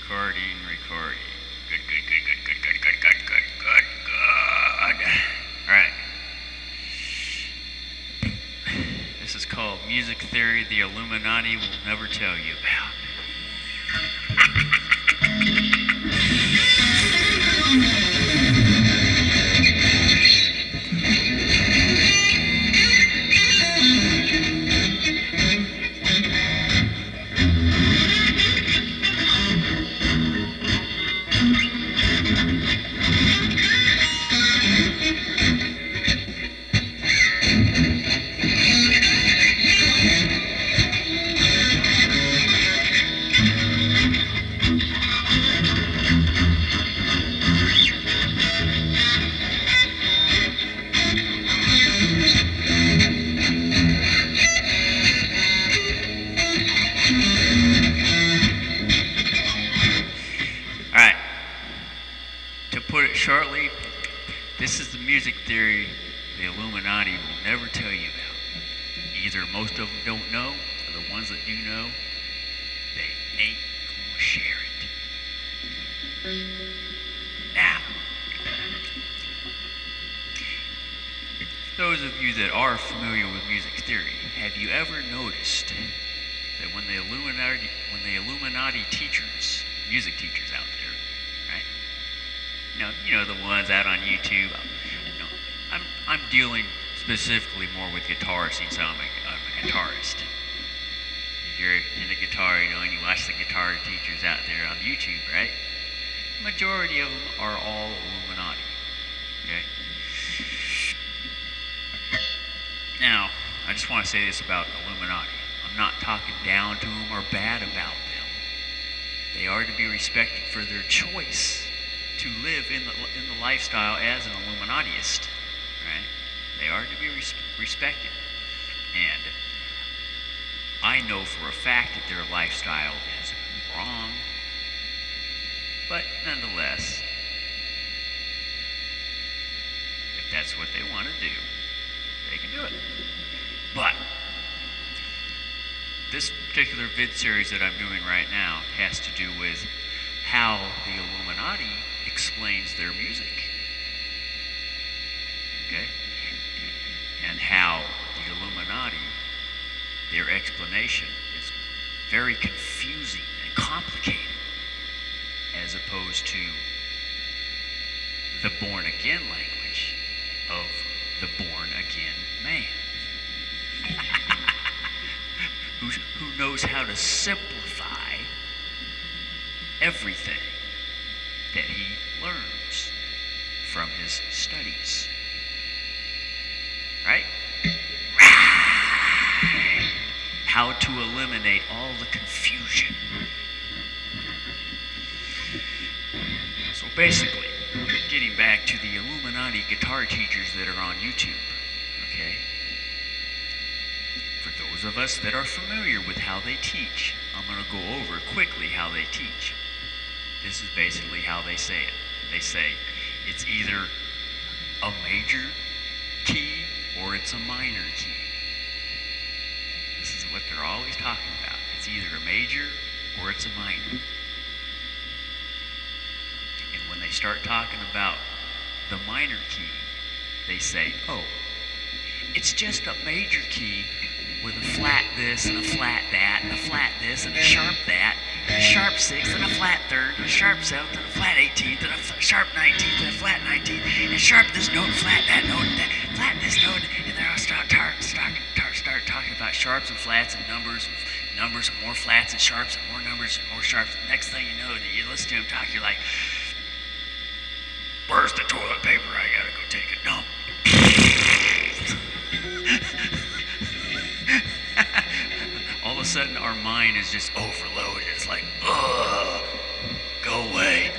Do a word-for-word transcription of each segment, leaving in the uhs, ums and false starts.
Recording, recording. Good, good, good, good, good, good, good, good, good, good, good. Alright. This is called Music Theory the Illuminati Will Never Tell You About. Alright, to put it shortly, this is the music theory the Illuminati will never tell you about. Either most of them don't know, or the ones that do know, they ain't gonna share it. Now, those of you that are familiar with music theory, have you ever noticed that when the Illuminati, when the Illuminati teachers, music teachers out there, right? You know, you know the ones out on YouTube. You know, I'm I'm dealing specifically more with guitars since I'm a, I'm a guitarist. If you're into guitar, you know, and you watch the guitar teachers out there on YouTube, right? The majority of them are all Illuminati. Okay. Now, I just want to say this about Illuminati. I'm not talking down to them or bad about them. They are to be respected for their choice to live in the in the lifestyle as an Illuminatiist, right? They are to be res respected, and I know for a fact that their lifestyle is wrong, but nonetheless, if that's what they want to do, they can do it. But this particular vid series that I'm doing right now has to do with how the Illuminati explains their music. Okay? And how the Illuminati, their explanation is very confusing and complicated as opposed to the born again language of the born again man. Who, who knows how to simplify everything that he learns from his studies. Right? Right. How to eliminate all the confusion. So basically, getting back to the Illuminati guitar teachers that are on YouTube, okay? For those of us that are familiar with how they teach, I'm going to go over quickly how they teach. This is basically how they say it. They say it's either a major key or it's a minor key. This is what they're always talking about. It's either a major or it's a minor. And when they start talking about the minor key, they say, oh, it's just a major key with a flat this and a flat that and a flat this and a sharp that and a sharp sixth and a flat third and a sharp seventh and a flat eighteenth and a sharp nineteenth and a flat nineteenth and sharp this note and flat that note and that, flat this note, and then I'll start, start, start, start talking about sharps and flats and numbers and numbers and more flats and sharps and more numbers and more sharps. The next thing you know, that you listen to him talk, you're like, where's the toilet paper? I gotta go take a dump. All of a sudden, our mind is just overloaded. It's like, ugh, go away.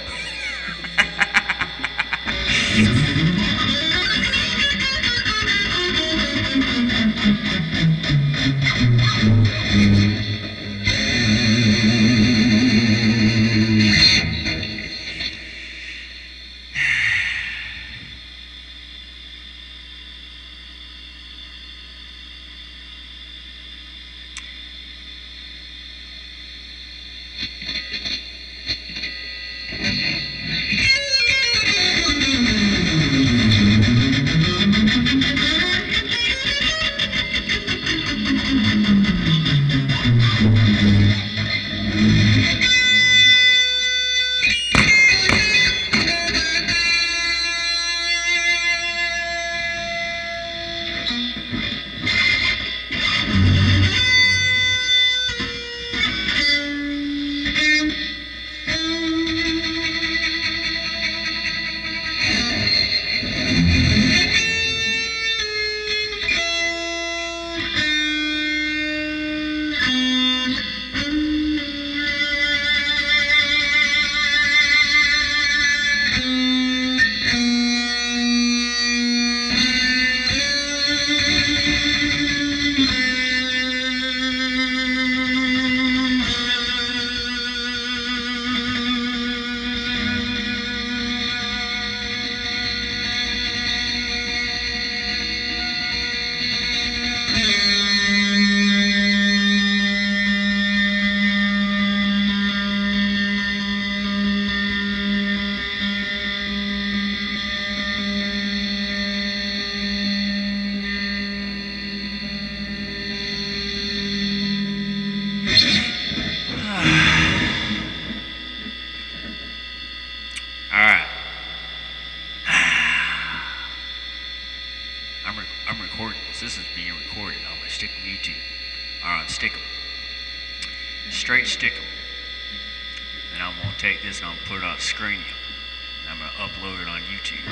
this is being recorded. I'm going to stick them YouTube. Or on stick them. Straight stick them. Then I'm going to take this and I'm going to put it on Screenio. And I'm going to upload it on YouTube.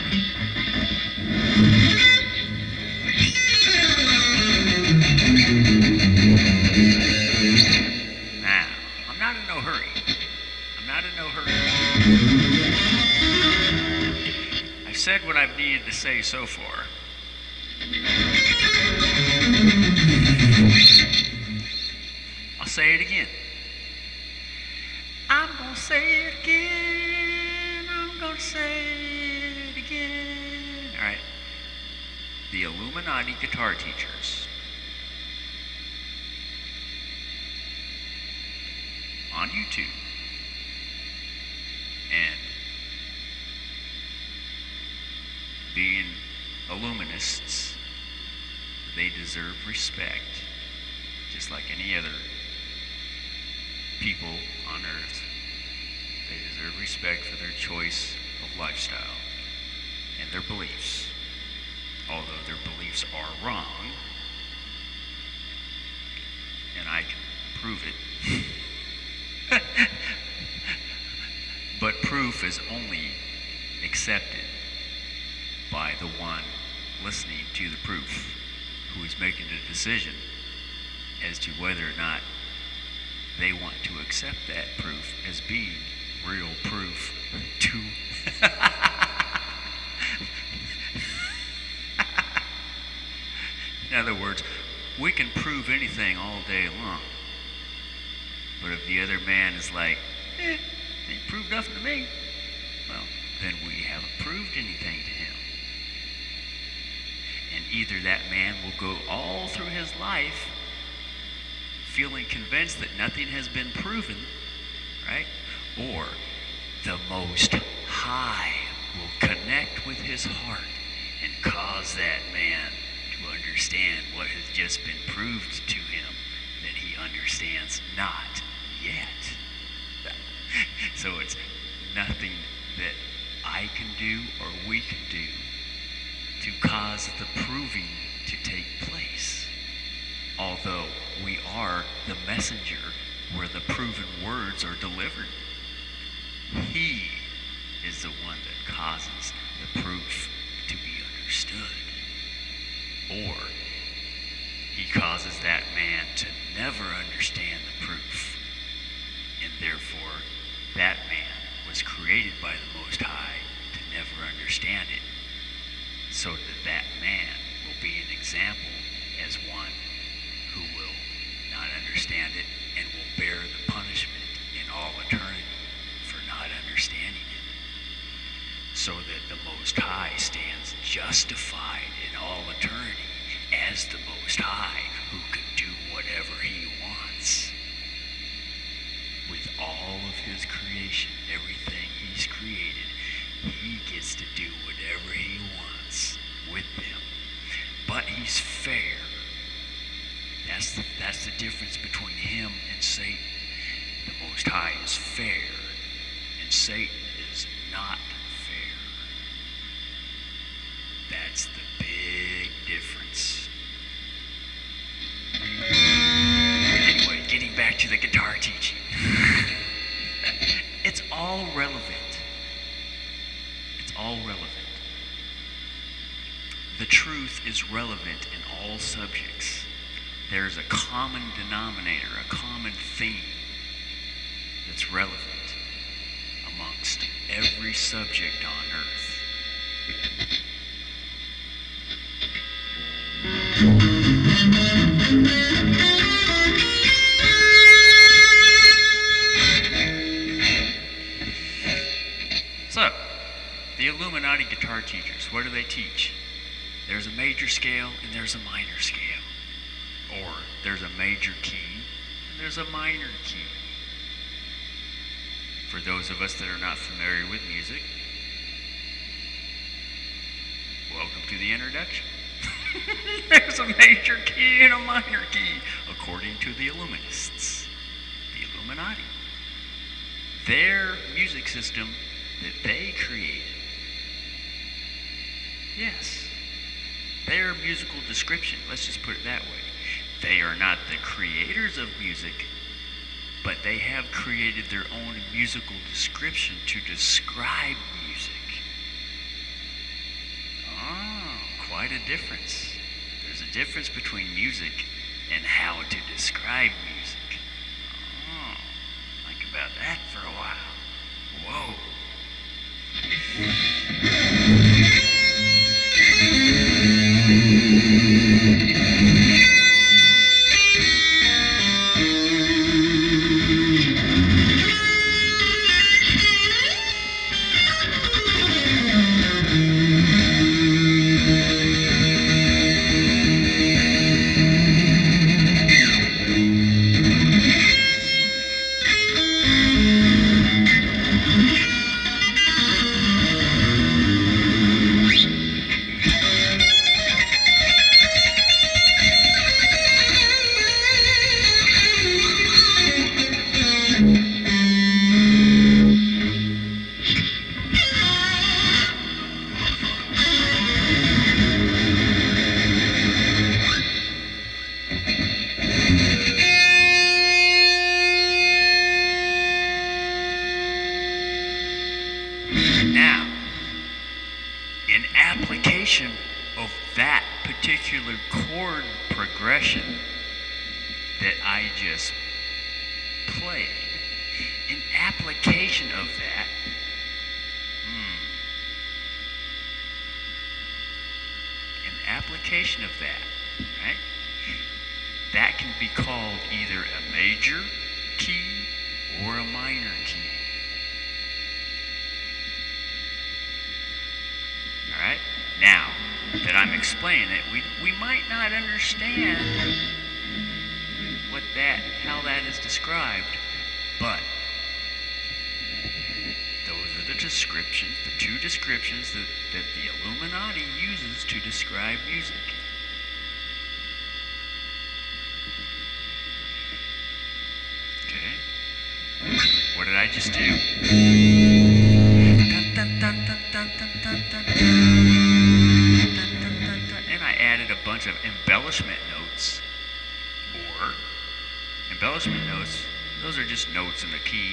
Now, I'm not in no hurry. I'm not in no hurry. I've said what I've needed to say so far. I'll say it again. I'm gonna say it again. I'm gonna say it again. All right. The Illuminati guitar teachers on YouTube and being Illuminists, they deserve respect just like any other people on earth. They deserve respect for their choice of lifestyle and their beliefs. Although their beliefs are wrong, and I can prove it. But proof is only accepted by the one listening to the proof, who is making the decision as to whether or not they want to accept that proof as being real proof to in other words, we can prove anything all day long, but if the other man is like, eh, ain't proved nothing to me, well, then we haven't proved anything to him. And either that man will go all through his life feeling convinced that nothing has been proven, right? Or the Most High will connect with his heart and cause that man to understand what has just been proved to him that he understands not yet. So it's nothing that I can do or we can do to cause the proving to take place. Although we are the messenger where the proven words are delivered. He is the one that causes the proof to be understood. Or he causes that man to never understand the proof. And therefore, that man was created by the Most High to never understand it, so that that man will be an example as one who will not understand it and will bear the punishment in all eternity for not understanding it, so that the Most High stands justified in all eternity as the Most High, who can do whatever he wants with all of his creation. Everything he's created, he gets to do whatever he wants with them. But he's fair. That's the, that's the difference between him and Satan. The Most High is fair, and Satan is not fair. That's the big difference. Anyway, getting back to the guitar teaching. It's all relevant. It's all relevant. The truth is relevant in all subjects. There's a common denominator, a common theme that's relevant amongst every subject on earth. So, the Illuminati guitar teachers, what do they teach? There's a major scale and there's a minor scale. Or there's a major key and there's a minor key. For those of us that are not familiar with music, welcome to the introduction. There's a major key and a minor key, according to the Illuminists, the Illuminati. Their music system that they created. Yes, their musical description. Let's just put it that way. They are not the creators of music, but they have created their own musical description to describe music. Oh, quite a difference. There's a difference between music and how to describe music. Oh, think about that for a while. Whoa. Now, in application of that particular chord progression that I just played, in application of that, hmm, in application of that, right, that can be called either a major key or a minor key. Alright? Now that I'm explaining it, we, we might not understand what that, how that is described, but those are the descriptions, the two descriptions that, that the Illuminati uses to describe music. Okay? What did I just do? And I added a bunch of embellishment notes, or embellishment notes, those are just notes in the key.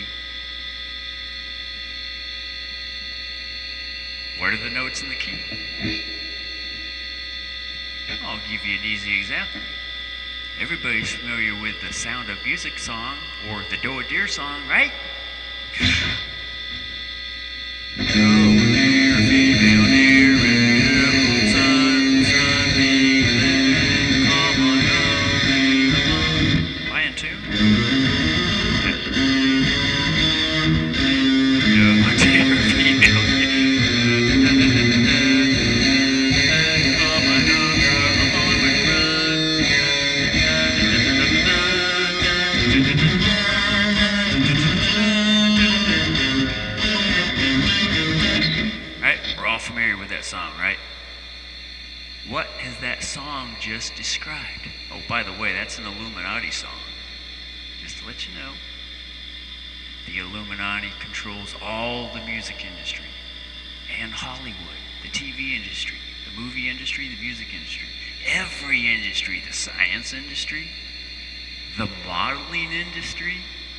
What are the notes in the key? I'll give you an easy example. Everybody's familiar with the Sound of Music song, or the Do a Deer song, right? What has that song just described? Oh, by the way, that's an Illuminati song. Just to let you know. The Illuminati controls all the music industry and Hollywood, the T V industry, the movie industry, the music industry, every industry, the science industry, the modeling industry,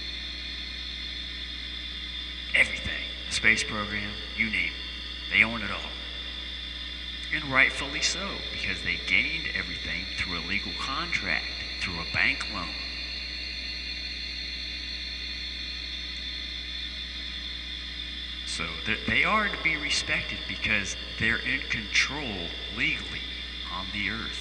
everything, the space program, you name it. They own it all. And rightfully so, because they gained everything through a legal contract, through a bank loan. So they are to be respected because they're in control legally on the earth.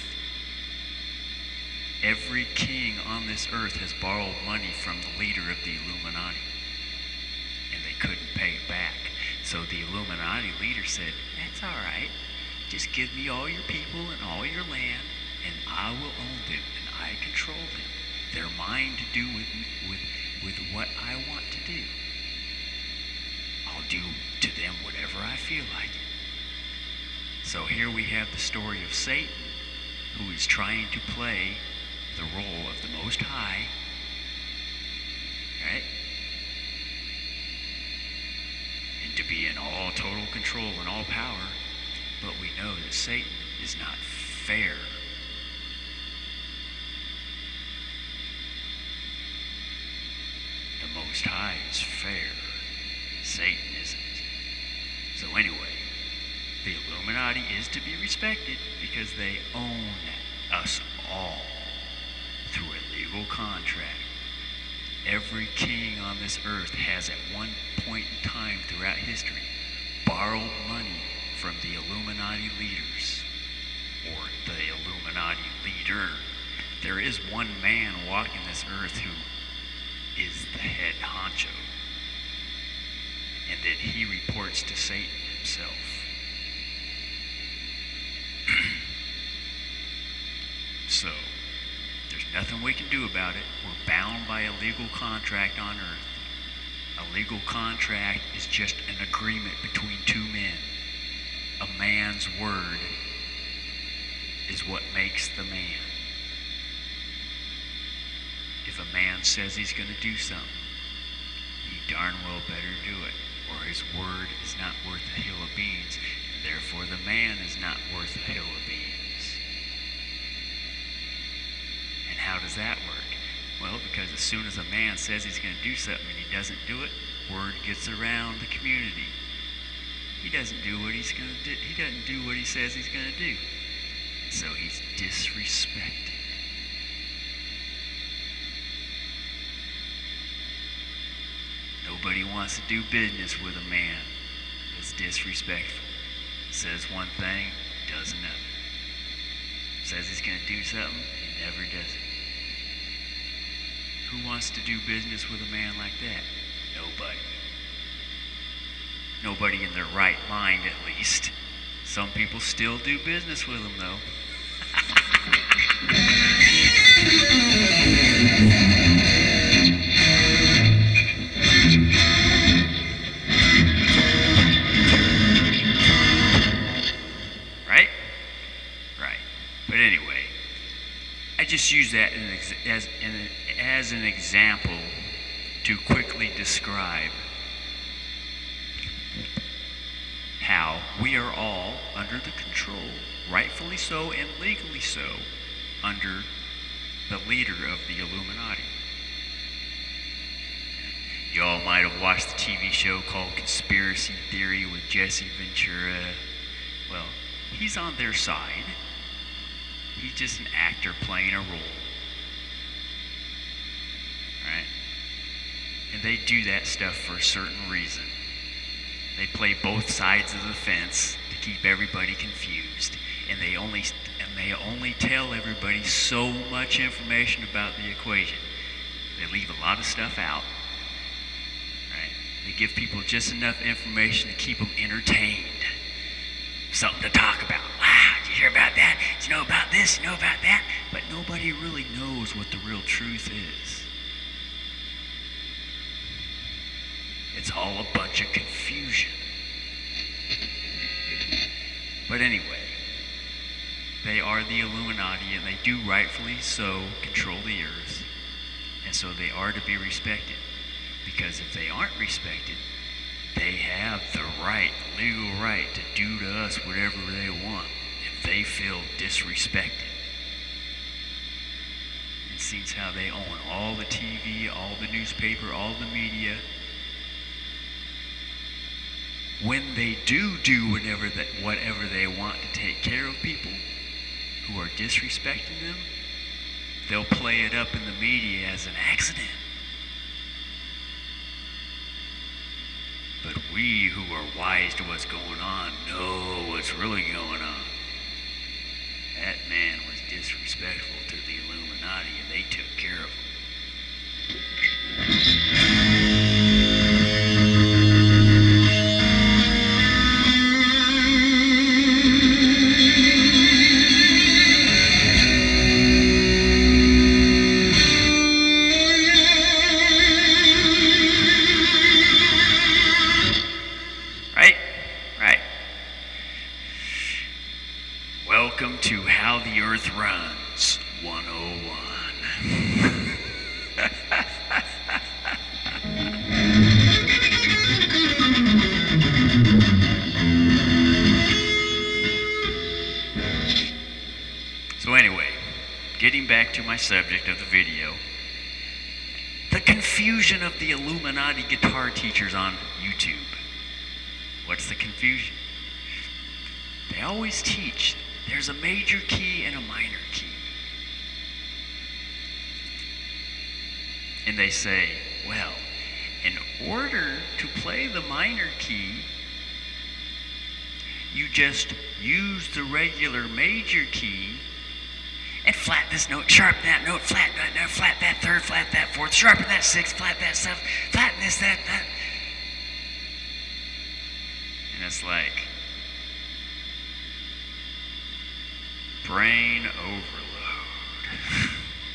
Every king on this earth has borrowed money from the leader of the Illuminati, and they couldn't pay it back. So the Illuminati leader said, "That's all right. Just give me all your people and all your land, and I will own them, and I control them. They're mine to do with, with, with what I want to do. I'll do to them whatever I feel like." So here we have the story of Satan, who is trying to play the role of the Most High, right? And to be in all total control and all power. But we know that Satan is not fair. The Most High is fair. Satan isn't. So anyway, the Illuminati is to be respected because they own us all through a legal contract. Every king on this earth has at one point in time throughout history borrowed money from the Illuminati leaders or the Illuminati leader. There is one man walking this earth who is the head honcho, and then he reports to Satan himself. So, there's nothing we can do about it. We're bound by a legal contract on earth. A legal contract is just an agreement between two men. A man's word is what makes the man. If a man says he's going to do something, he darn well better do it, or his word is not worth a hill of beans, and therefore the man is not worth a hill of beans. And how does that work? Well, because as soon as a man says he's going to do something and he doesn't do it, word gets around the community. He doesn't do what he's going to do. He doesn't do what he says he's going to do. So he's disrespected. Nobody wants to do business with a man that's disrespectful. Says one thing, does another. Says he's going to do something, he never does it. Who wants to do business with a man like that? Nobody. Nobody in their right mind, at least. Some people still do business with him, though. Right? Right. But anyway, I just use that as, as an example to quickly describe how we are all under the control, rightfully so and legally so, under the leader of the Illuminati. You all might have watched the T V show called Conspiracy Theory with Jesse Ventura. Well, he's on their side. He's just an actor playing a role. Right? And they do that stuff for a certain reason. They play both sides of the fence to keep everybody confused, and they only and they only tell everybody so much information about the equation. They leave a lot of stuff out. Right? They give people just enough information to keep them entertained. Something to talk about. Wow, did you hear about that? Did you know about this? You know about that? But nobody really knows what the real truth is. It's all a bunch of confusion. But anyway, they are the Illuminati, and they do rightfully so control the earth. And so they are to be respected. Because if they aren't respected, they have the right, legal right to do to us whatever they want if they feel disrespected. It seems how they own all the T V, all the newspaper, all the media. When they do do whatever, that, whatever they want to take care of people who are disrespecting them, they'll play it up in the media as an accident. But we who are wise to what's going on know what's really going on. That man was disrespectful to the Illuminati, and they took care of him. Welcome to How the Earth Runs one oh one. to my subject of the video. The confusion of the Illuminati guitar teachers on YouTube. What's the confusion? They always teach there's a major key and a minor key. And they say, well, in order to play the minor key, you just use the regular major key and flat this note, sharpen that note, flat that note, flat that third, flat that fourth, sharpen that sixth, flat that seventh, flatten this, that, that. And it's like brain overload.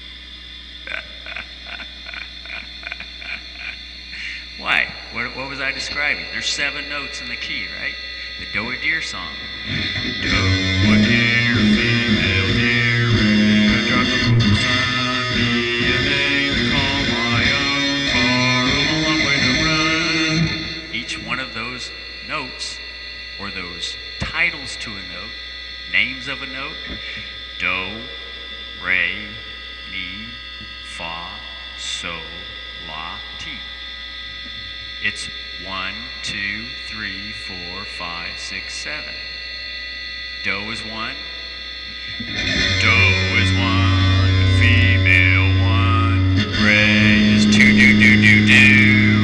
Why? What, what was I describing? There's seven notes in the key, right? The Do-A-Deer song. Do-A-Deer, female deer, a tropical sun, be a name to call my own, far a long way to run. Each one of those notes, or those titles to a note, names of a note, do, re, mi, fa, sol, la, ti. It's one, two, three, four, five, six, seven. Do is one. Do is one. Female one. Re is two, do, do, do, do.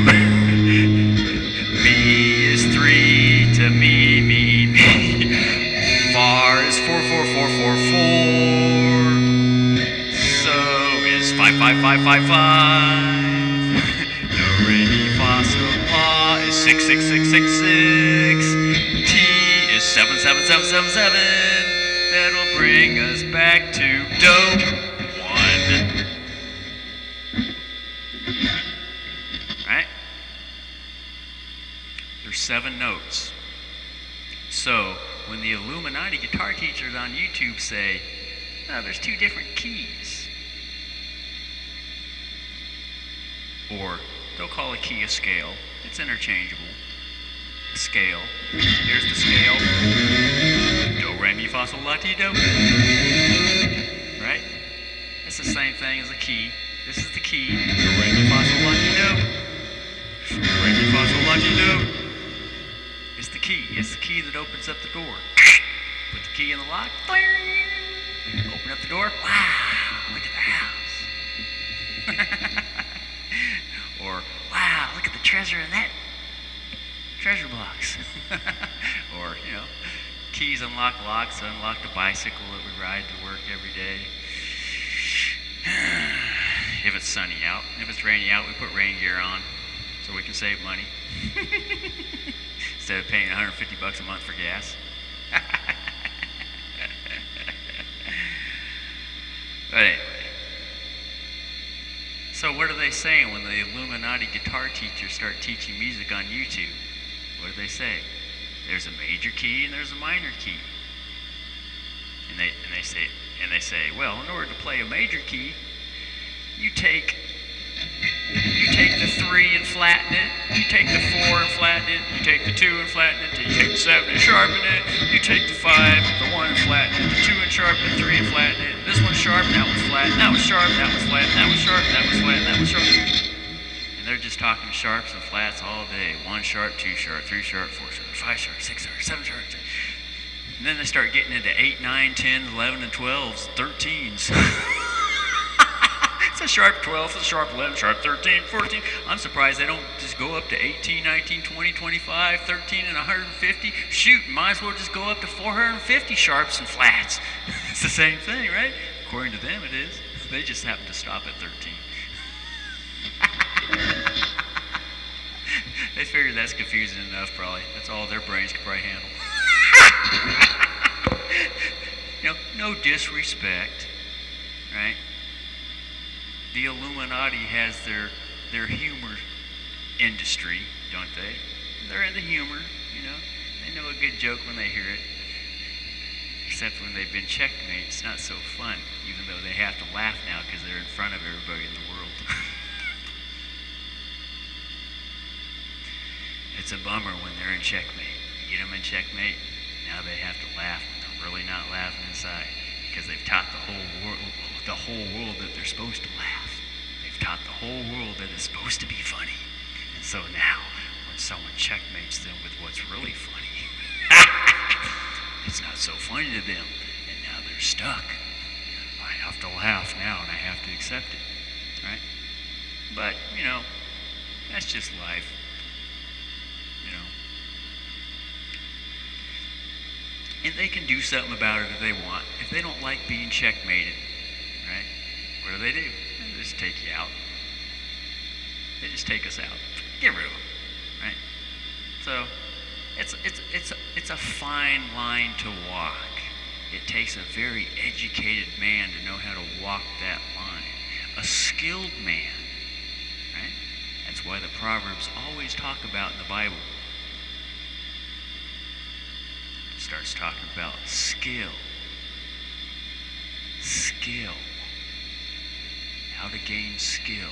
Mi is three to me, me, me. Far is four, four, four, four, four. So is five, five, five, five, five. Do, re, mi, fa, sol, la is six, six, six, six, six. T is seven, seven, seven, seven, seven. That'll bring us back to do one. Right? There's seven notes. So when the Illuminati guitar teachers on YouTube say, oh, there's two different keys, or they'll call a key a scale. It's interchangeable. A scale. Here's the scale. Do, re, mi, fa, sol, la, ti, do. Right? It's the same thing as a key. This is the key. Do, re, mi, fa, sol, la, ti, do. Do, re, mi, fa, sol, la, ti, do. It's the key. It's the key that opens up the door. Put the key in the lock. Open up the door. Wow, look at the house. Or, wow, look at the treasure in that treasure box. Or, you know, keys unlock locks, unlock the bicycle that we ride to work every day. If it's sunny out. If it's rainy out, we put rain gear on so we can save money. Instead of paying one hundred fifty bucks a month for gas. But anyway. So what are they saying when the Illuminati guitar teachers start teaching music on YouTube? What do they say? There's a major key and there's a minor key. And they and they say and they say, well, in order to play a major key, you take you take the three and flatten it, you take the four and flatten it, you take the two and flatten it, you take the seven and sharpen it, you take the five, the one and flatten it, the two and sharpen it, three and flatten it, this one's sharp, that one's flat, that one's sharp, that one's flat, that one's sharp, that one's flat, that one's sharp. And they're just talking sharps and flats all day. One sharp, two sharp, three sharp, four sharp, five sharp, six sharp, seven sharp. And then they start getting into eight, nine, ten, eleven, and twelves, thirteens. It's a sharp twelve, it's a sharp eleven, sharp thirteen, fourteen. I'm surprised they don't just go up to eighteen, nineteen, twenty, twenty-five, thirteen, and one hundred fifty. Shoot, might as well just go up to four hundred fifty sharps and flats. It's the same thing, right? According to them, it is. They just happen to stop at thirteen. They figure that's confusing enough, probably. That's all their brains could probably handle. You know, no disrespect, right? The Illuminati has their their humor industry, don't they? They're into humor, you know. They know a good joke when they hear it. Except when they've been checkmate, it's not so fun, even though they have to laugh now because they're in front of everybody in the world. It's a bummer when they're in checkmate. You get them in checkmate, now they have to laugh when they're really not laughing inside because they've taught the whole world, the whole world that they're supposed to laugh. They've taught the whole world that it's supposed to be funny. And so now, when someone checkmates them with what's really funny, it's not so funny to them, and now they're stuck. I have to laugh now, and I have to accept it, right? But, you know, that's just life, you know. And they can do something about it if they want. If they don't like being checkmated, right, what do they do? They just take you out. They just take us out. Get rid of them, right? So, it's, it's, it's, it's a fine line to walk. It takes a very educated man to know how to walk that line. A skilled man, right? That's why the Proverbs always talk about in the Bible. It starts talking about skill. Skill. How to gain skill.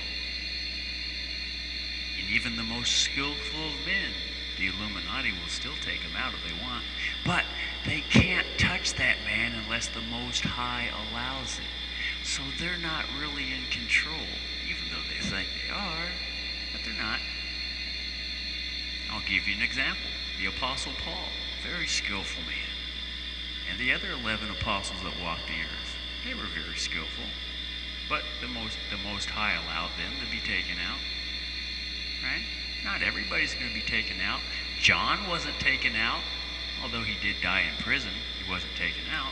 And even the most skillful of men, the Illuminati will still take him out if they want. But they can't touch that man unless the Most High allows it. So they're not really in control, even though they think they are, but they're not. I'll give you an example. The Apostle Paul, very skillful man. And the other eleven apostles that walked the earth, they were very skillful. But the most, the Most High allowed them to be taken out. Right? Not everybody's going to be taken out. John wasn't taken out, although he did die in prison. He wasn't taken out.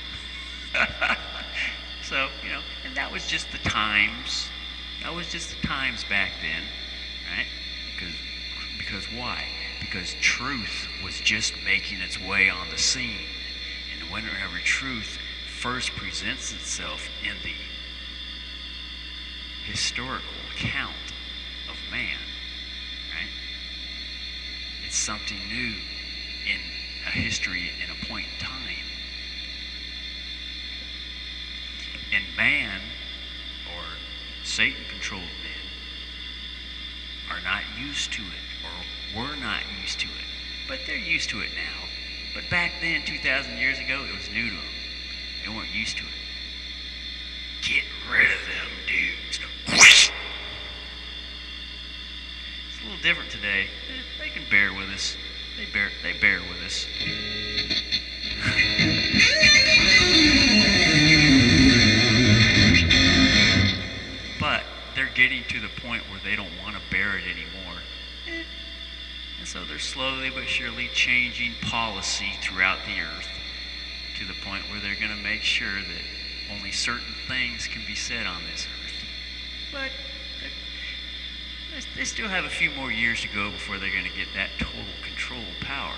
So, you know, and that was just the times. That was just the times back then, right? Because, because why? Because truth was just making its way on the scene. And whenever truth first presents itself in the historical account of man, right? It's something new in a history in a point in time. And man, or Satan-controlled men, are not used to it, or were not used to it. But they're used to it now. But back then, two thousand years ago, it was new to them. They weren't used to it. Get rid of them dudes. It's a little different today. They can bear with us. They bear, they bear with us. But they're getting to the point where they don't want to bear it anymore. And so they're slowly but surely changing policy throughout the earth to the point where they're going to make sure that only certain things can be said on this earth. But they still have a few more years to go before they're going to get that total control power.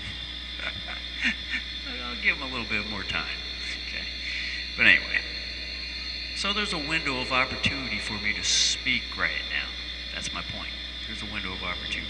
I'll give them a little bit more time. Okay. But anyway, so there's a window of opportunity for me to speak right now. That's my point. There's a window of opportunity.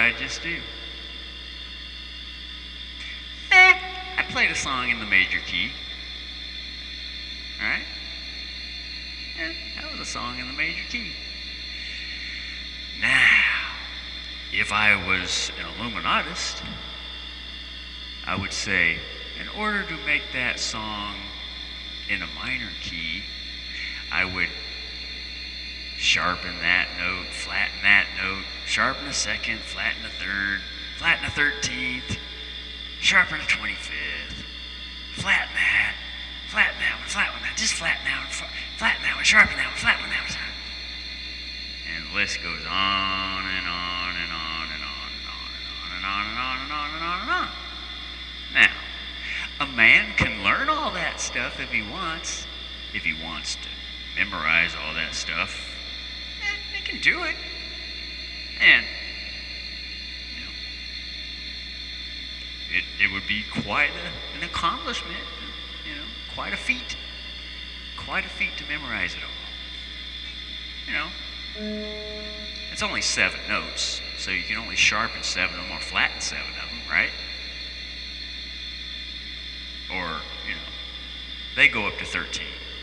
I just do. Eh, I played a song in the major key. Alright? Eh, that was a song in the major key. Now, if I was an Illuminatist, I would say, in order to make that song in a minor key, I would sharpen that note, flatten that note, sharpen a second, flatten a third, flatten a thirteenth, sharpen a twenty-fifth, flatten that, flatten that one, flatten that, just flatten that one, flatten that one, sharpen that one, flatten that one. And the list goes on and on and on and on and on and on and on and on and on and on. Now, a man can learn all that stuff if he wants, if he wants to memorize all that stuff. Eh, he can do it. And, you know, it, it would be quite a, an accomplishment, you know, quite a feat. Quite a feat to memorize it all. You know, it's only seven notes, so you can only sharpen seven of them or flatten seven of them, right? Or, you know, they go up to thirteen.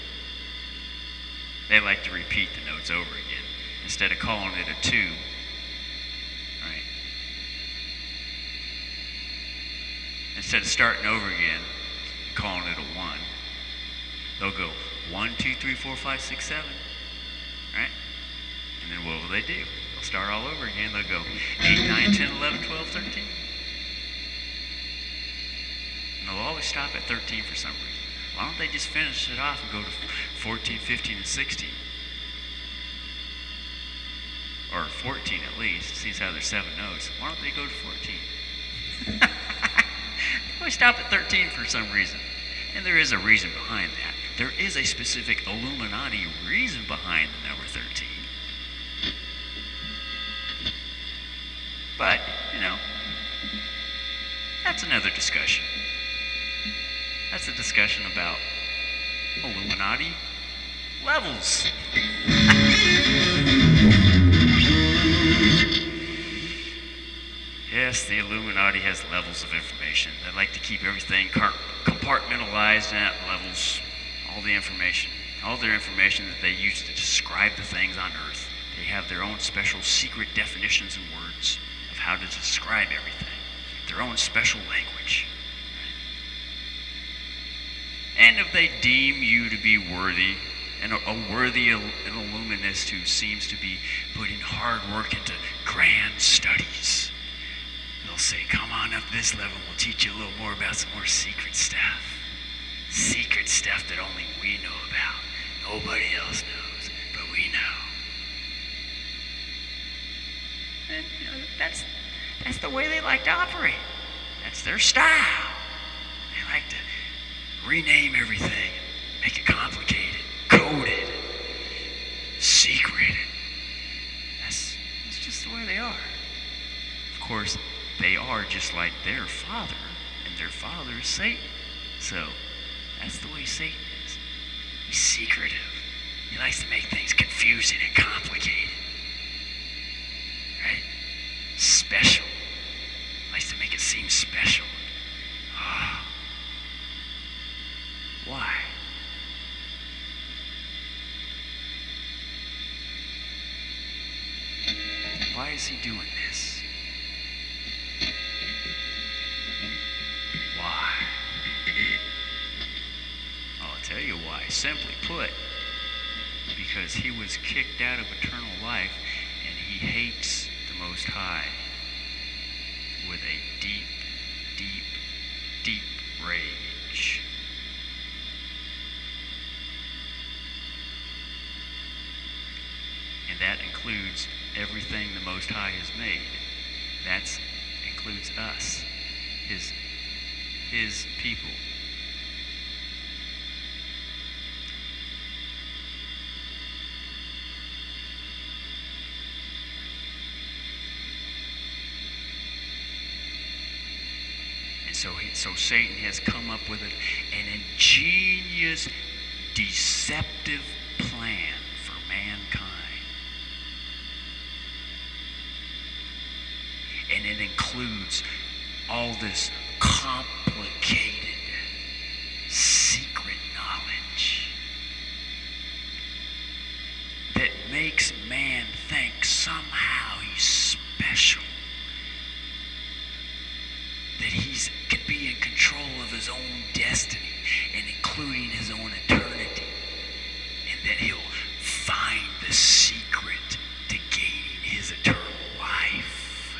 They like to repeat the notes over again instead of calling it a two, right? Instead of starting over again and calling it a one, they'll go one, two, three, four, five, six, seven, right? And then what will they do? They'll start all over again. They'll go eight, nine, ten, eleven, twelve, thirteen. And they'll always stop at thirteen for some reason. Why don't they just finish it off and go to fourteen, fifteen, and sixteen? Or fourteen at least, since how there's seven notes. Why don't they go to fourteen? They always stop at thirteen for some reason. And there is a reason behind that. There is a specific Illuminati reason behind the number thirteen. But, you know, that's another discussion. That's a discussion about Illuminati levels. Yes, the Illuminati has levels of information. They like to keep everything compartmentalized at levels. All the information, all their information that they use to describe the things on Earth. They have their own special secret definitions and words of how to describe everything. Their own special language. And if they deem you to be worthy, and a, a worthy an illuminist who seems to be putting hard work into grand studies, they'll say, come on up this level, we'll teach you a little more about some more secret stuff. Secret stuff that only we know about. Nobody else knows, but we know. And you know, that's, that's the way they like to operate. That's their style. They like to rename everything, make it complicated, coded, secreted. That's, that's just the way they are. Of course, they are just like their father, and their father is Satan. So, that's the way Satan is. He's secretive. He likes to make things confusing and complicated. Right? Special. He likes to make it seem special. Oh. Why? Why is he doing this? Why? I'll tell you why. Simply put, because he was kicked out of eternal life and he hates the Most High with a deep, deep, deep rage. And that includes everything the Most High has made. That includes us, his, his people. And so, he, so Satan has come up with an, an ingenious, deceptive plan for mankind. And and it includes all this complicated secret knowledge that makes man think somehow he's special, that he's can be in control of his own destiny and including his own eternity, and that he'll find the secret to gaining his eternal life.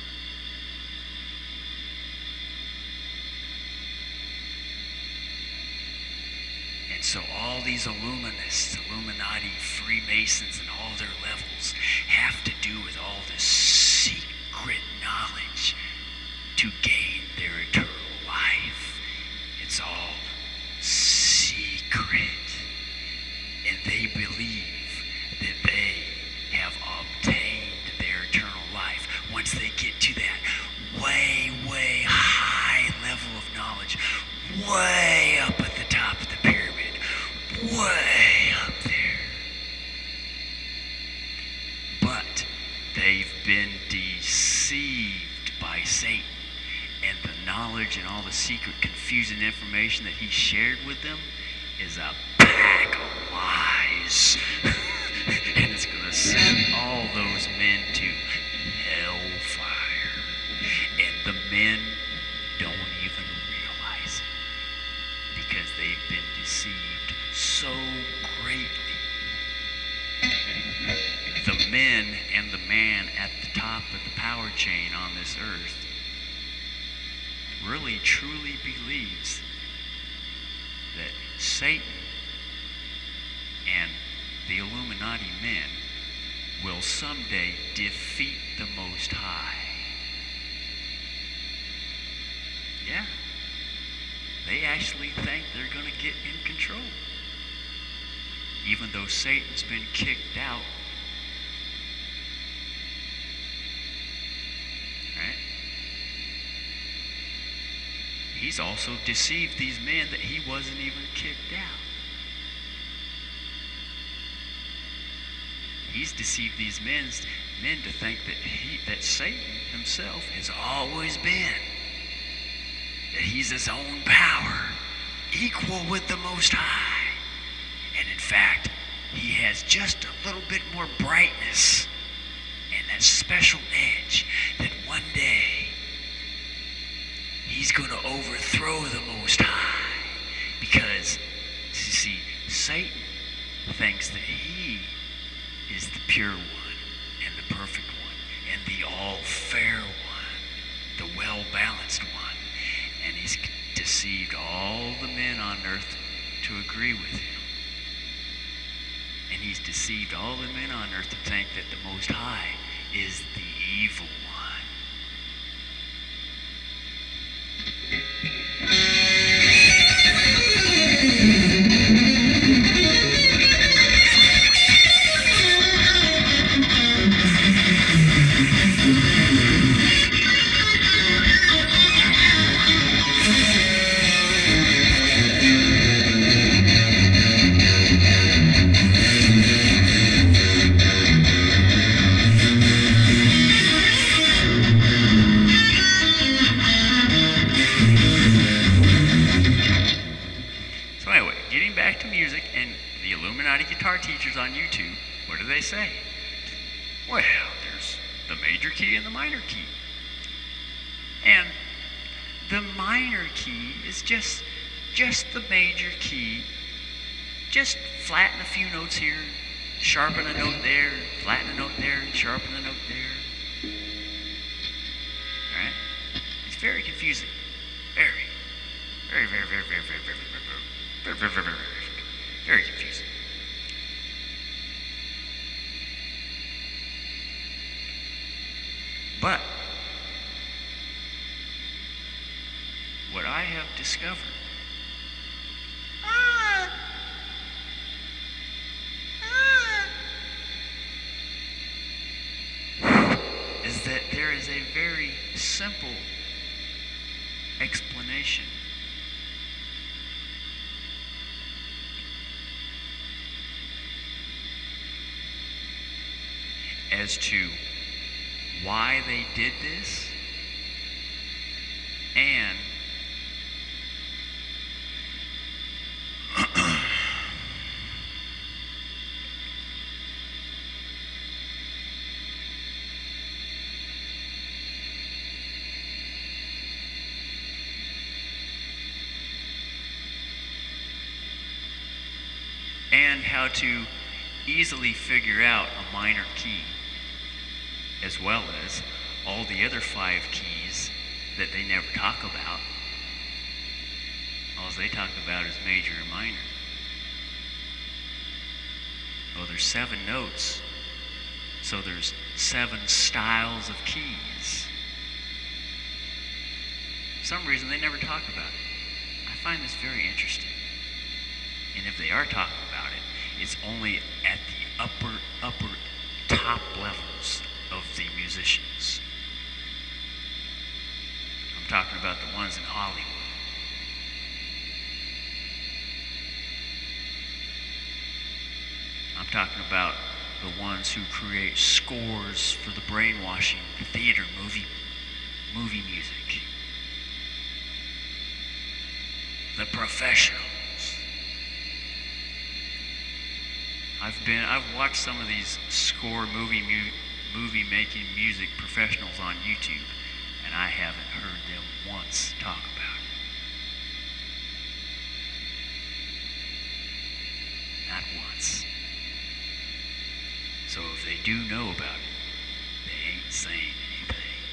And so all these Illuminists, Illuminati, Freemasons, and all their levels have to do with all this secret knowledge to gain their eternal life. It's all secret. And they believe that they have obtained their eternal life. Once they get to that way, way high level of knowledge, way up at the top of the pyramid, way up there. But they've been deceived by Satan, and the knowledge and all the secret confusing information that he shared with them is a pack of lies. And it's going to send all those men to hellfire. And the men don't even realize it, because they've been deceived so greatly. The men and the man at the top of the power chain on this earth really truly believes that Satan and the Illuminati men will someday defeat the Most High. Yeah. They actually think they're going to get in control. Even though Satan's been kicked out. Right? He's also deceived these men that he wasn't even kicked out. He's deceived these men, men to think that he, that Satan himself has always been. That he's his own power, equal with the Most High. And in fact, he has just a little bit more brightness and that special edge that one day he's going to overthrow the Most High. Because, you see, Satan thinks that he is the pure one and the perfect one and the all-fair one, the well-balanced one. And he's deceived all the men on earth to agree with him. And he's deceived all the men on earth to think that the Most High is the evil one. Guitar teachers on YouTube, what do they say? Well, there's the major key and the minor key. And the minor key is just just the major key. Just flatten a few notes here, sharpen a note there, flatten a note there, sharpen a note there. Alright? It's very confusing. Very. Very, very, very, very, very, very, very, very, very, very, very, very confusing. But what I have discovered ah, ah, is that there is a very simple explanation as to why they did this, and and how to easily figure out a minor key, as well as all the other five keys that they never talk about. All they talk about is major and minor. Well, there's seven notes, so there's seven styles of keys. For some reason, they never talk about it. I find this very interesting. And if they are talking about it, it's only at the upper, upper, top levels of the musicians. I'm talking about the ones in Hollywood. I'm talking about the ones who create scores for the brainwashing theater movie, movie music. The professionals. I've been, I've watched some of these score movie mu- movie making music professionals on YouTube, and I haven't heard them once talk about it. Not once. So if they do know about it, they ain't saying anything.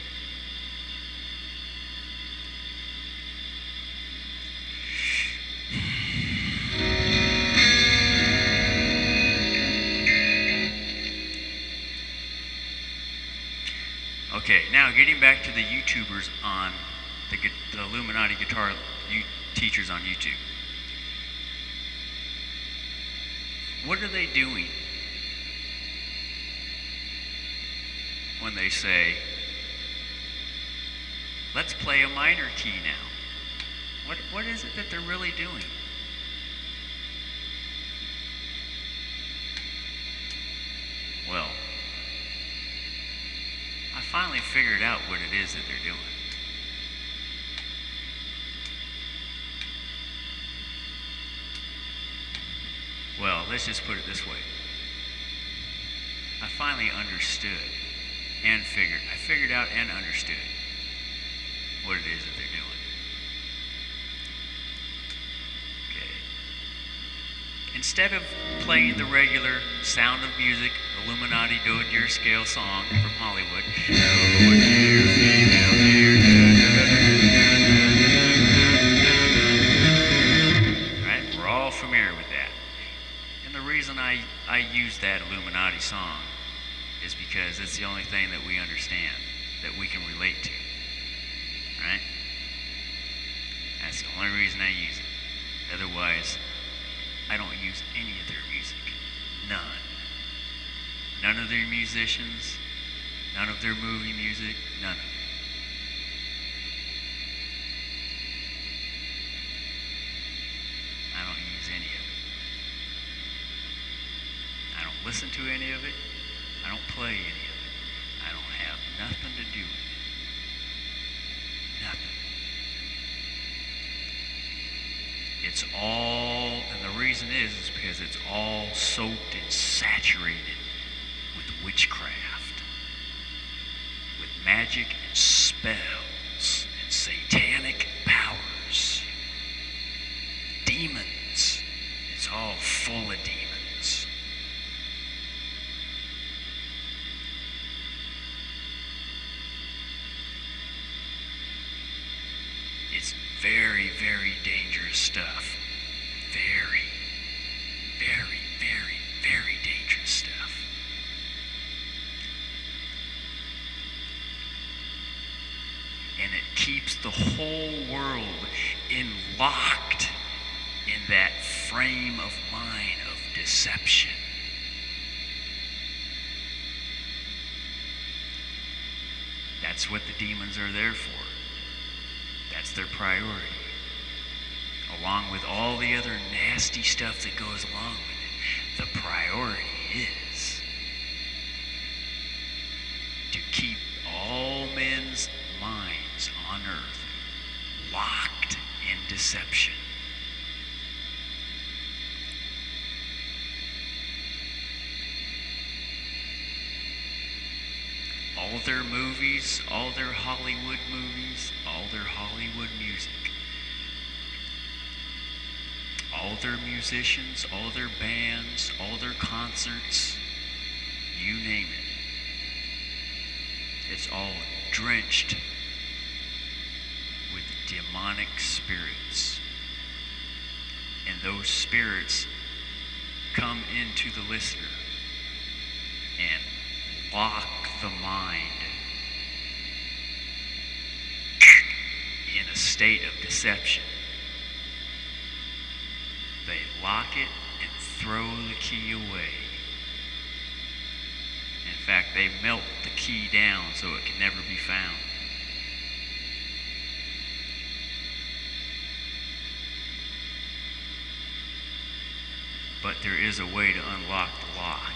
Okay, now getting back to the YouTubers on the, the Illuminati guitar U- teachers on YouTube. What are they doing when they say, let's play a minor key now? What, what is it that they're really doing? Well, I finally figured out what it is that they're doing. Well, let's just put it this way. I finally understood and figured, I figured out and understood what it is that they're doing. Okay. Instead of playing the regular Sound of Music, Illuminati Do It Your Scale song from Hollywood, right? We're all familiar with that. And the reason I, I use that Illuminati song is because it's the only thing that we understand, that we can relate to, right? That's the only reason I use it. Otherwise, I don't use any of their music. None. None of their musicians, none of their movie music, none of it. I don't use any of it. I don't listen to any of it. I don't play any of it. I don't have nothing to do with it. Nothing. It's all, and the reason is, is because it's all soaked and saturated with witchcraft, with magic and spells and satanic powers. Demons. It's all full of demons. It's very, very dangerous stuff. Very, very, very, very dangerous stuff. And it keeps the whole world in locked in that frame of mind of deception. That's what the demons are there for. That's their priority. Along with all the other nasty stuff that goes along with it, the priority is to keep earth, locked in deception. All their movies, all their Hollywood movies, all their Hollywood music, all their musicians, all their bands, all their concerts, you name it. It's all drenched with demonic spirits. And those spirits come into the listener and lock the mind in a state of deception. They lock it and throw the key away. In fact, they melt the key down so it can never be found. But there is a way to unlock the lock.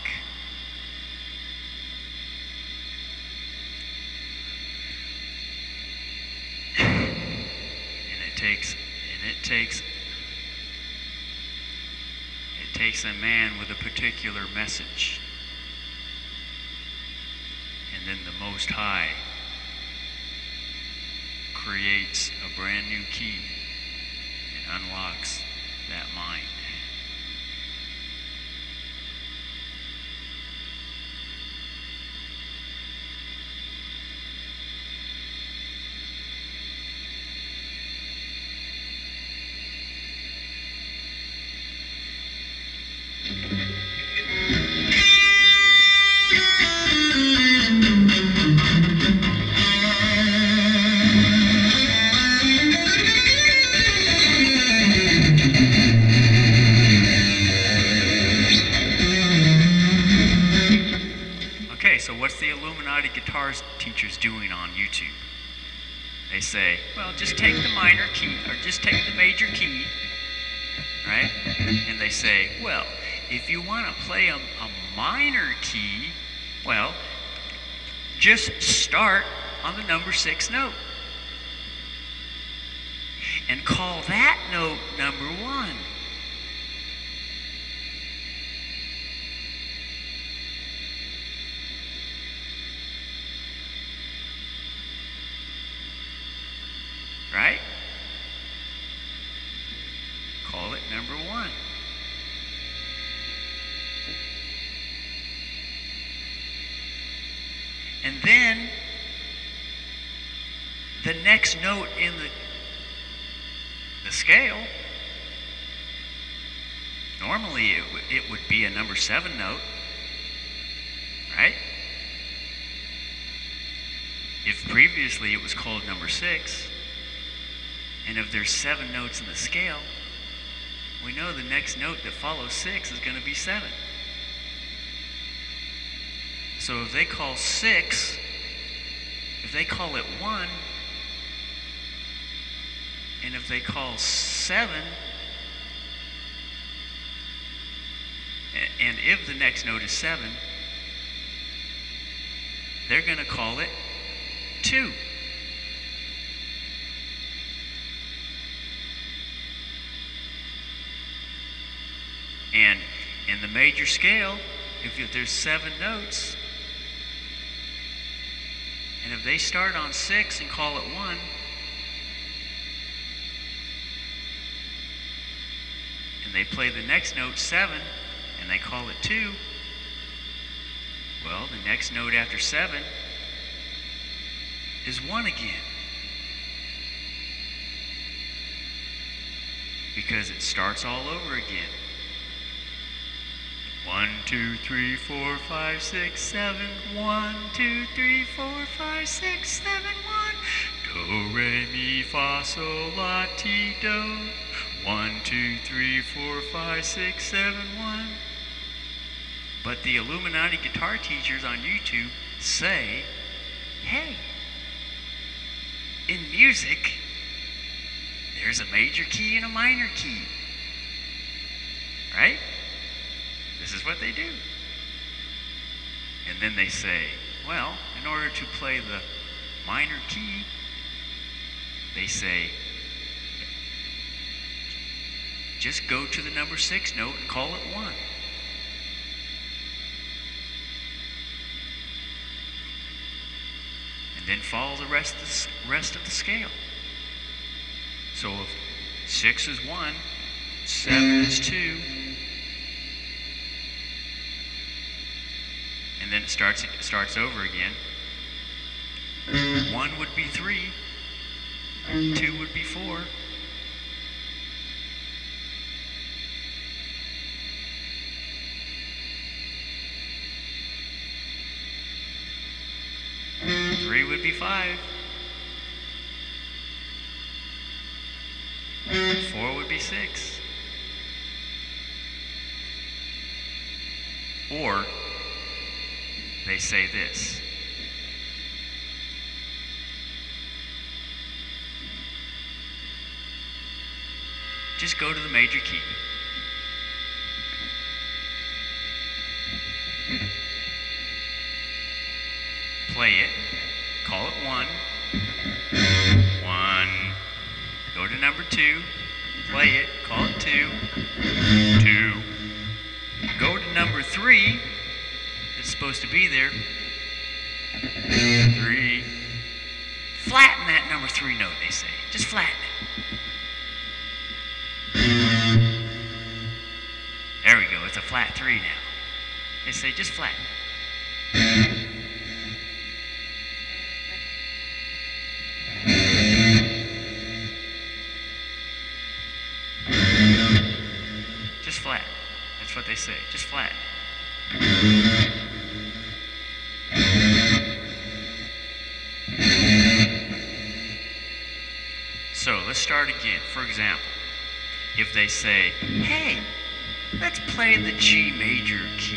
And it takes and it takes it takes a man with a particular message. And then the Most High creates a brand new key and unlocks that mind. So what's the Illuminati guitar teachers doing on YouTube? They say, well, just take the minor key, or just take the major key, right? And they say, well, if you want to play a, a minor key, well, just start on the number six note. And call that note number one. Right? Call it number one. And then the next note in the the scale, normally it, w- it would be a number seven note, right? If previously it was called number six, and if there's seven notes in the scale, we know the next note that follows six is going to be seven. So if they call six, if they call it one, and if they call seven, and if the next note is seven, they're going to call it two. And in the major scale, if there's seven notes, and if they start on six and call it one, and they play the next note seven, and they call it two, well, the next note after seven is one again. Because it starts all over again. One, two, three, four, five, six, seven. One, two, three, four, five, six, seven, one. Do, re, mi, fa, sol, la, ti, do. One, two, three, four, five, six, seven, one. But the Illuminati guitar teachers on YouTube say, hey, in music, there's a major key and a minor key. Right? This is what they do. And then they say, well, in order to play the minor key, they say, just go to the number six note and call it one. And then follow the rest of the rest of the scale. So if six is one, seven is two, and then it starts it starts over again. One would be three, two would be four. Three would be five. Four would be six. Or they say this. Just go to the major key. Play it. Call it one. One. Go to number two. Play it. Call it two. Two. Go to number three. It's supposed to be there. Three. Flatten that number three note, they say. Just flatten it. There we go. It's a flat three now. They say just flatten it. Just flatten. That's what they say. Just flatten. So let's start again. For example, if they say, hey, let's play the G major key.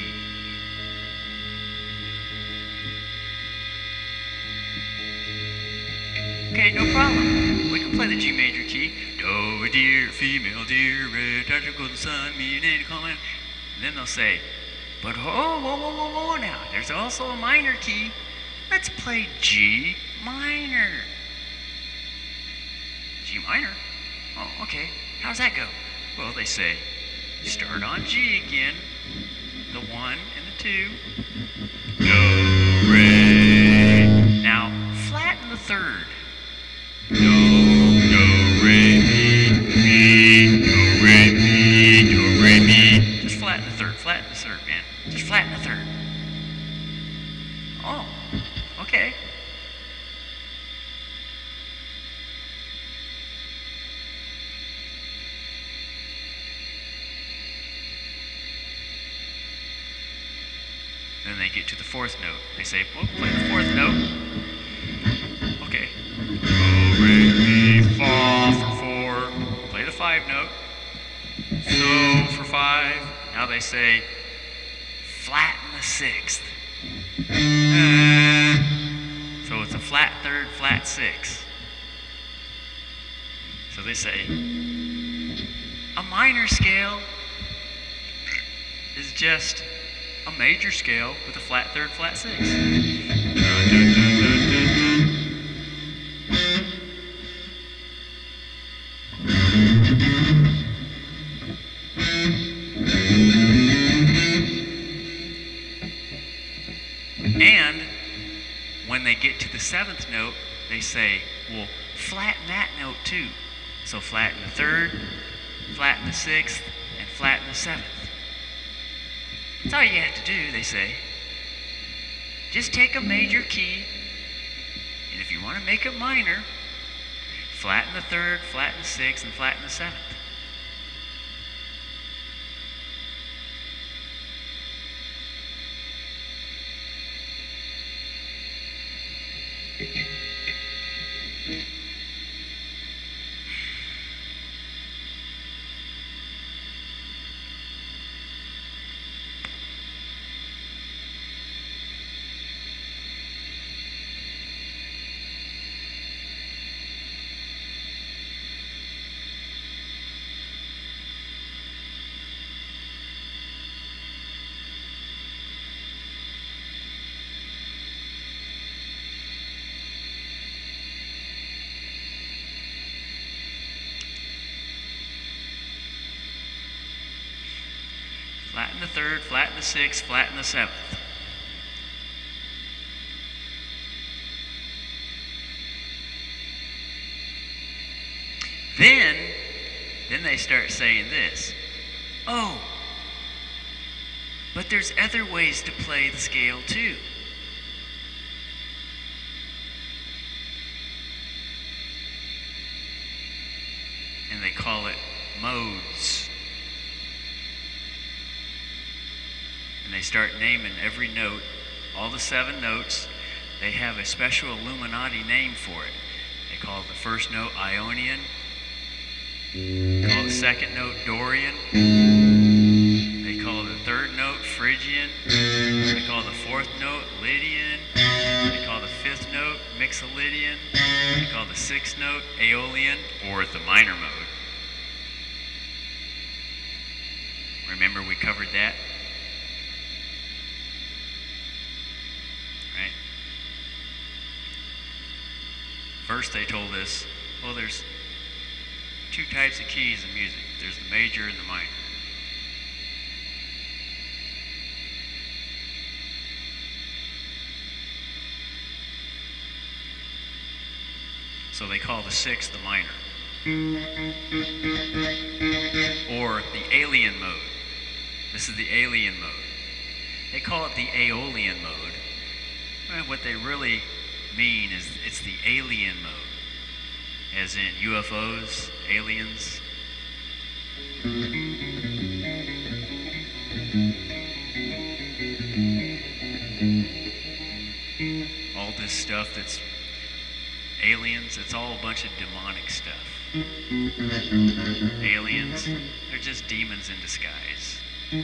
Okay, no problem. We can play the G major key. Do, dear, female deer, red, touch of golden sun, me and any comment. And then they'll say, but oh, whoa, whoa, whoa, whoa, now, there's also a minor key. Let's play G minor. G minor? Oh, okay. How's that go? Well, they say, start on G again, the one and the two. Do, re. Now, flatten the third. Do, do, re, mi, mi, do, re, mi, do, re, mi. Just flatten the third, flatten the third, man. Just flatten the third. Oh, okay. Then they get to the fourth note. They say, well, play the fourth note. Okay. Do, re, mi, fa for four. Play the five note. So for five. Now they say, flatten the sixth. Uh, so it's a flat third, flat six. So they say, a minor scale is just a major scale with a flat third, flat six. Dun, dun, dun, dun, dun, dun. And when they get to the seventh note, they say, well, flatten that note too. So flatten the third, flatten the sixth, and flatten the seventh. That's all you have to do, they say. Just take a major key, and if you want to make it minor, flatten the third, flatten the sixth, and flatten the seventh. in the third, flat in the sixth, flat in the seventh. Then, then they start saying this. Oh, but there's other ways to play the scale too. And they call it modes. And they start naming every note, all the seven notes. They have a special Illuminati name for it. They call the first note Ionian. They call the second note Dorian. They call the third note Phrygian. They call the fourth note Lydian. They call the fifth note Mixolydian. They call the sixth note Aeolian, or the minor mode. Remember we covered that? Right? First they told us, well, there's two types of keys in music. There's the major and the minor. So they call the sixth the minor. Or the alien mode. This is the alien mode. They call it the Aeolian mode. Well, what they really mean is it's the alien mode. As in U F Os, aliens. All this stuff that's aliens, it's all a bunch of demonic stuff. Aliens, they're just demons in disguise.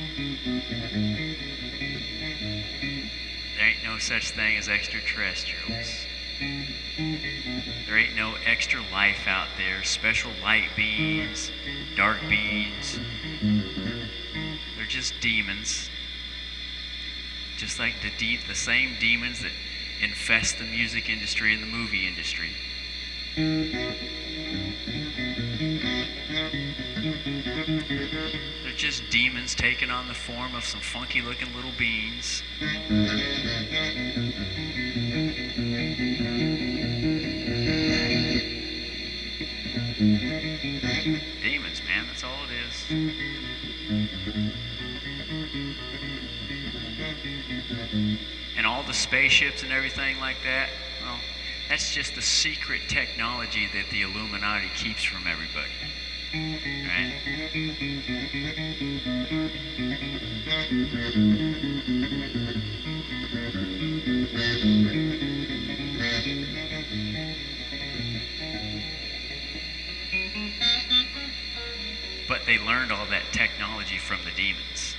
There ain't no such thing as extraterrestrials. There ain't no extra life out there, special light beings, dark beings. They're just demons. Just like the de- the same demons that infest the music industry and the movie industry. They're just demons taking on the form of some funky looking little beings. Demons, man, that's all it is. And all the spaceships and everything like that, well, that's just the secret technology that the Illuminati keeps from everybody. Right? But they learned all that technology from the demons.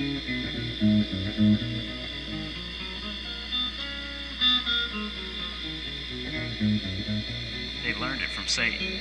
They learned it from Satan.